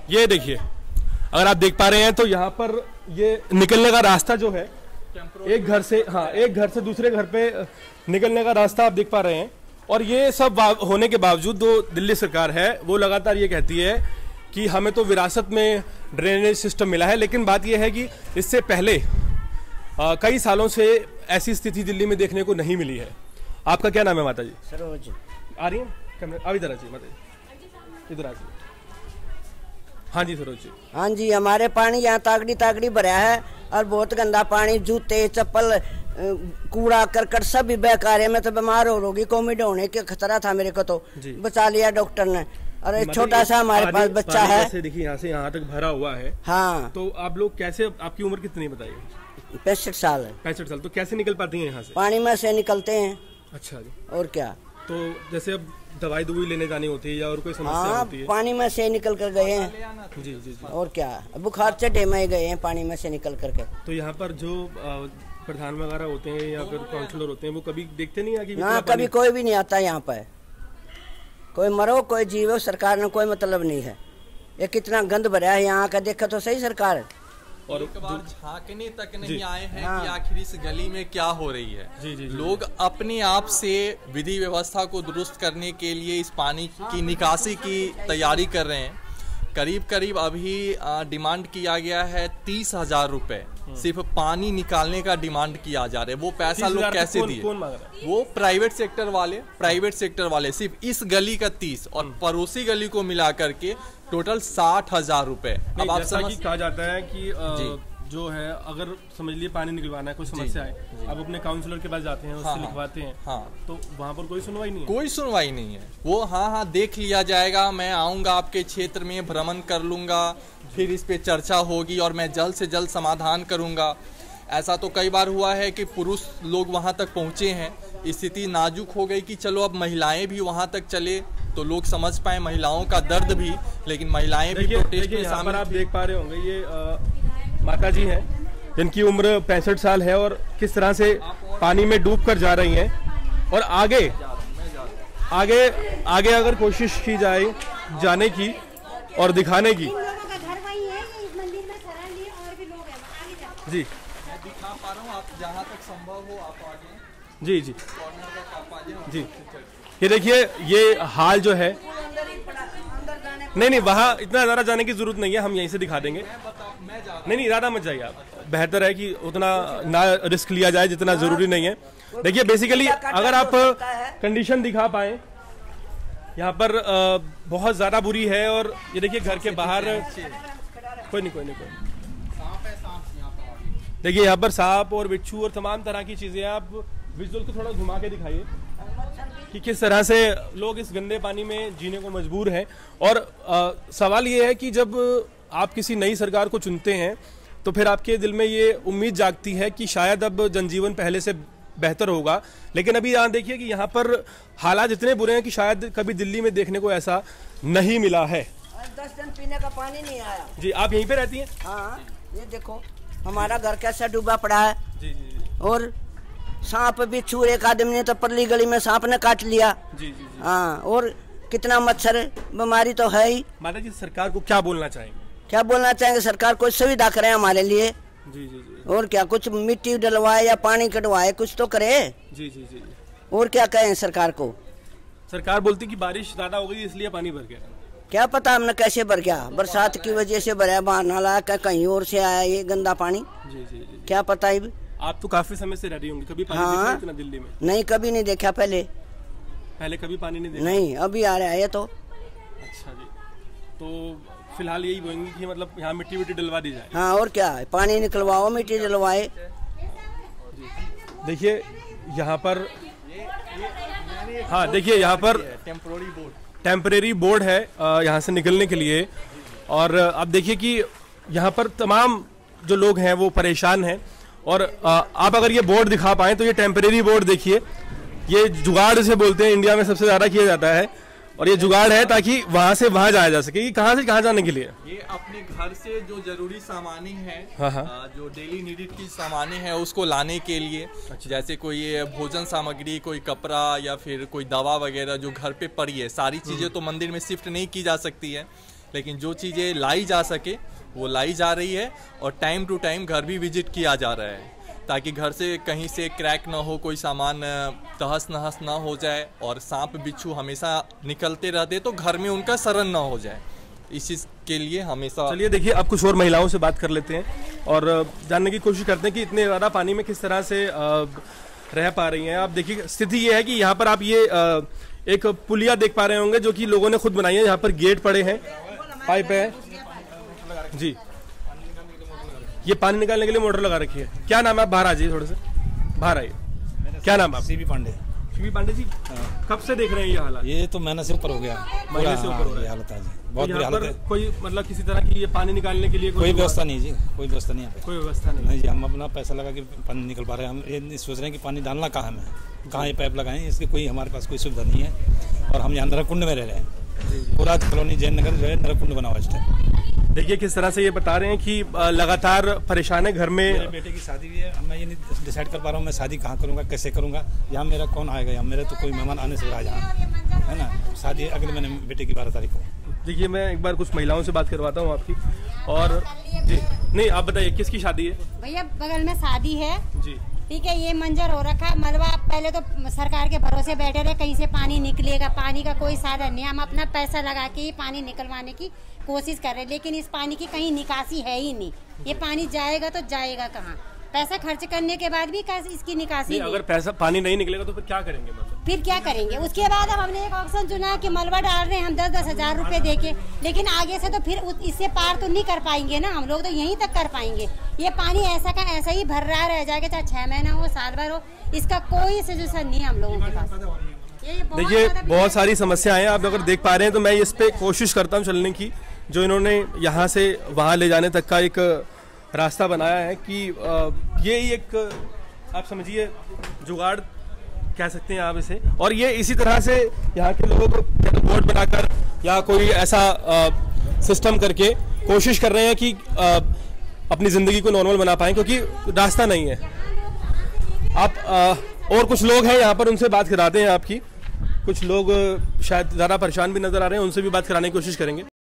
ये देखिए, अगर आप देख पा रहे हैं तो यहाँ पर ये निकलने का रास्ता जो है एक घर से, हाँ, एक घर से दूसरे घर पे निकलने का रास्ता आप देख पा रहे हैं। और ये सब होने के बावजूद जो दिल्ली सरकार है वो लगातार ये कहती है कि हमें तो विरासत में ड्रेनेज सिस्टम मिला है, लेकिन बात यह है कि इससे पहले कई सालों से ऐसी स्थिति दिल्ली में देखने को नहीं मिली है। आपका क्या नाम है माता जी? सरोज। आ रही है कैमरे? अब इधर आ जाइए माता जी, इधर आ जाइए। हाँ जी सरोज जी। हाँ जी, हमारे पानी यहाँ तागड़ी भरा है और बहुत गंदा पानी, जूते चप्पल कूड़ा करकट सब भी बेकार है। मैं तो बीमार हो रोगी, कोविड होने के खतरा था मेरे को, तो बचा लिया डॉक्टर ने। और एक छोटा सा हमारे पास बच्चा है, देखिए यहाँ से यहाँ तक भरा हुआ है। हाँ, तो आप लोग कैसे, आपकी उम्र कितनी बताइए? 65 साल है। 65 साल। तो कैसे निकल पाती हैं यहाँ से? पानी में से निकलते हैं। अच्छा जी। और क्या? तो जैसे अब दवाई लेने जानी होती है या और कोई समस्या होती है? पानी में से निकल कर गए हैं। जी जी जी। और क्या, बुखार चढ़े में गए हैं पानी में से निकल करके। तो यहाँ पर जो प्रधान वगैरह होते हैं या फिर काउंसलर होते हैं वो कभी देखते नहीं आगे? ना, कभी कोई भी नहीं आता यहाँ पर। कोई मरो कोई जीवो, सरकार ने कोई मतलब नहीं है। ये कितना गंद भरा है यहाँ का, देखा तो सही सरकार। और एक बार झांकने तक नहीं आए हैं कि आखिर इस गली में क्या हो रही है। जी, जी, जी। लोग अपने आप से विधि व्यवस्था को दुरुस्त करने के लिए इस पानी की निकासी की तैयारी कर रहे हैं। करीब करीब अभी डिमांड किया गया है 30,000 रुपए, सिर्फ पानी निकालने का डिमांड किया जा रहा है। वो पैसा लोग कैसे दिए? वो प्राइवेट सेक्टर वाले सिर्फ इस गली का 30 और पड़ोसी गली को मिला करके टोटल 60,000 रुपए। अब आप कहा जाता है कि जो है, अगर समझ लिए पानी निकलवाना है, कोई समस्या है, आप अपने काउंसलर के पास जाते हैं, उससे लिखवाते हैं, तो वहाँ पर कोई सुनवाई नहीं है? कोई सुनवाई नहीं है। वो हाँ देख लिया जाएगा, मैं आऊँगा आपके क्षेत्र में, भ्रमण कर लूँगा, फिर इस पे चर्चा होगी और मैं जल्द से जल्द समाधान करूँगा। ऐसा तो कई बार हुआ है कि पुरुष लोग वहाँ तक पहुँचे हैं, स्थिति नाजुक हो गई कि चलो अब महिलाएं भी वहाँ तक चले तो लोग समझ पाए महिलाओं का दर्द भी, लेकिन महिलाएं भी प्रोटेस्ट में शामिल। आप देख पा रहे होंगे ये माता जी हैं जिनकी उम्र 65 साल है और किस तरह से पानी में डूब कर जा रही हैं। और आगे अगर कोशिश की जाए जाने की और दिखाने की। जी, मैं दिखा पा रहा हूँ, आप जहाँ तक संभव हो आप आगे। जी जी जी। ये देखिए, ये हाल जो है, नहीं वहाँ इतना ज़्यादा जाने की जरूरत नहीं है, हम यहीं से दिखा देंगे। नहीं ज़्यादा मत जाइए आप, बेहतर है कि उतना ना रिस्क लिया जाए जितना ज़रूरी नहीं है। देखिए बेसिकली अगर आप कंडीशन दिखा पाए, यहाँ पर बहुत ज़्यादा बुरी है। और ये देखिए घर के बाहर कोई नहीं देखिए यहाँ पर सांप और बिच्छू और तमाम तरह की चीज़ें। आप विजुअल को थोड़ा घुमा के दिखाइए कि किस तरह से लोग इस गंदे पानी में जीने को मजबूर हैं। और सवाल ये है कि जब आप किसी नई सरकार को चुनते हैं तो फिर आपके दिल में ये उम्मीद जागती है कि शायद अब जनजीवन पहले से बेहतर होगा। लेकिन अभी यहाँ देखिए कि यहाँ पर हालात इतने बुरे हैं कि शायद कभी दिल्ली में देखने को ऐसा नहीं मिला है। 10 दिन पीने का पानी नहीं आया। जी, आप यहीं पे रहती हैं? हाँ, ये देखो हमारा घर कैसा डूबा पड़ा है। जी। और सांप बिच्छू, एक आदमी ने तो परली गली में सांप ने काट लिया। जी। हाँ, और कितना मच्छर बीमारी तो है ही। माता जी सरकार को क्या बोलना चाहेंगे? क्या बोलना चाहेंगे? सरकार कोई सुविधा करे हमारे लिए। जी। और क्या, कुछ मिट्टी डलवाए या पानी कटवाए, कुछ तो करे। जी। और क्या कहें सरकार को? सरकार बोलती कि बारिश ज्यादा हो गई इसलिए पानी भर गया। क्या पता हमने कैसे भर गया, बरसात की वजह से भरा, बाहर नाला कहीं और से आया ये गंदा पानी। जी। क्या पता है। आप तो काफी समय से रह रही होंगी, कभी पानी देखा इतना दिल्ली में? नहीं, कभी नहीं देखा। पहले कभी पानी नहीं देखा? नहीं, अभी आ रहा है ये तो। अच्छा जी, तो फिलहाल यही बोलेंगे कि मतलब यहाँ मिट्टी डलवा दी जाए। हाँ, और क्या, पानी निकलवाओ, मिट्टी डलवाए। देखिए यहाँ पर, हाँ देखिए यहाँ पर टेम्परेरी बोर्ड है यहाँ से निकलने के लिए। और आप देखिए कि यहाँ पर तमाम जो लोग हैं वो परेशान हैं। और आप अगर ये बोर्ड दिखा पाएं तो ये टेम्परेरी बोर्ड देखिए, ये जुगाड़ से बोलते हैं, इंडिया में सबसे ज़्यादा किया जाता है। और ये जुगाड़ है ताकि वहाँ से वहाँ जाया जा सके। ये कहाँ से कहाँ जाने के लिए? ये अपने घर से जो जरूरी सामानी है, जो डेली नीडेड की सामानी है उसको लाने के लिए। जैसे कोई भोजन सामग्री, कोई कपड़ा या फिर कोई दवा वगैरह जो घर पे पड़ी है, सारी चीज़ें तो मंदिर में शिफ्ट नहीं की जा सकती है। लेकिन जो चीज़ें लाई जा सके वो लाई जा रही है, और टाइम टू टाइम घर भी विजिट किया जा रहा है ताकि घर से कहीं से क्रैक ना हो, कोई सामान तहस नहस ना हो जाए, और सांप बिच्छू हमेशा निकलते रहते तो घर में उनका शरण ना हो जाए। इस चीज़ के लिए हमेशा। चलिए देखिए, अब कुछ और महिलाओं से बात कर लेते हैं और जानने की कोशिश करते हैं कि इतने ज़्यादा पानी में किस तरह से रह पा रही हैं। आप देखिए, स्थिति ये है कि यहाँ पर आप ये एक पुलिया देख पा रहे होंगे जो कि लोगों ने खुद बनाई है। यहाँ पर गेट पड़े हैं, पाइप है जी, ये पानी निकालने के लिए मोटर लगा रखी है। क्या नाम है? आप बाहर आ जाइए, थोड़े से बाहर आइए। क्या नाम है? सीबी पांडे। सीबी पांडे जी, कब से देख रहे हैं ये हालात? ये तो महीने से ऊपर हो गया, महीने से ऊपर हो गया हालत है जी, बहुत बुरी हालत है। कोई मतलब किसी तरह की ये पानी निकालने के लिए कोई व्यवस्था नहीं जी, कोई व्यवस्था नहीं है, कोई व्यवस्था नहीं जी। हम अपना पैसा लगा के पानी निकल पा रहे हैं, हम ये सोच रहे हैं कि पानी डालना कहाँ में, कहाँ ये पाइप लगाएं, इसकी कोई हमारे पास कोई सुविधा नहीं है। और हम यहाँ नरकुंड में रह रहे हैं, पूरा कॉलोनी जैन नगर जो है नरकुंड बना हुआ इस टाइम। देखिए किस तरह से ये बता रहे हैं कि लगातार परेशान है घर में। मेरे बेटे की शादी भी है, मैं ये नहीं डिसाइड कर पा रहा हूँ मैं शादी कहाँ करूँगा, कैसे करूँगा, यहाँ मेरा कौन आएगा, यहाँ मेरे तो कोई मेहमान आने से रहा यहाँ, है ना। शादी अगले महीने बेटे की 12 तारीख को। देखिए, मैं एक बार कुछ महिलाओं से बात करवाता हूँ आपकी। और जी नहीं, आप बताइए किसकी शादी है? भैया बगल में शादी है जी, ठीक है। ये मंजर हो रखा है, मलबा पहले तो सरकार के भरोसे बैठे रहे, कहीं से पानी निकलेगा, पानी का कोई साधन नहीं। हम अपना पैसा लगा के ही पानी निकलवाने की कोशिश कर रहे हैं, लेकिन इस पानी की कहीं निकासी है ही नहीं। ये पानी जाएगा तो जाएगा कहाँ? पैसा खर्च करने के बाद भी इसकी निकासी नहीं। अगर पैसा पानी नहीं निकलेगा तो फिर क्या करेंगे? मतलब फिर क्या करेंगे? उसके बाद अब हमने एक ऑप्शन चुना कि मलबा डाल रहे हैं हम 10-10 हजार रुपए देके, लेकिन आगे से तो फिर इससे पार तो नहीं कर पाएंगे ना, हम लोग तो यहीं तक कर पाएंगे। ये पानी ऐसा का ऐसा ही भर रहा रह जाएगा, चाहे 6 महीना हो, साल भर हो, इसका कोई सजेशन नहीं है हम लोगों के पास। देखिए, बहुत सारी समस्याएं हैं, आप अगर देख पा रहे हैं तो मैं इस पे कोशिश करता हूँ चलने की। जो इन्होंने यहाँ से वहाँ ले जाने तक का एक रास्ता बनाया है कि ये एक आप समझिए जुगाड़ कह सकते हैं आप इसे। और ये इसी तरह से यहाँ के लोग या तो बोर्ड बनाकर या कोई ऐसा सिस्टम करके कोशिश कर रहे हैं कि अपनी ज़िंदगी को नॉर्मल बना पाएं, क्योंकि रास्ता नहीं है। आप और कुछ लोग हैं यहाँ पर, उनसे बात कराते हैं आपकी। कुछ लोग शायद ज़्यादा परेशान भी नज़र आ रहे हैं, उनसे भी बात कराने की कोशिश करेंगे।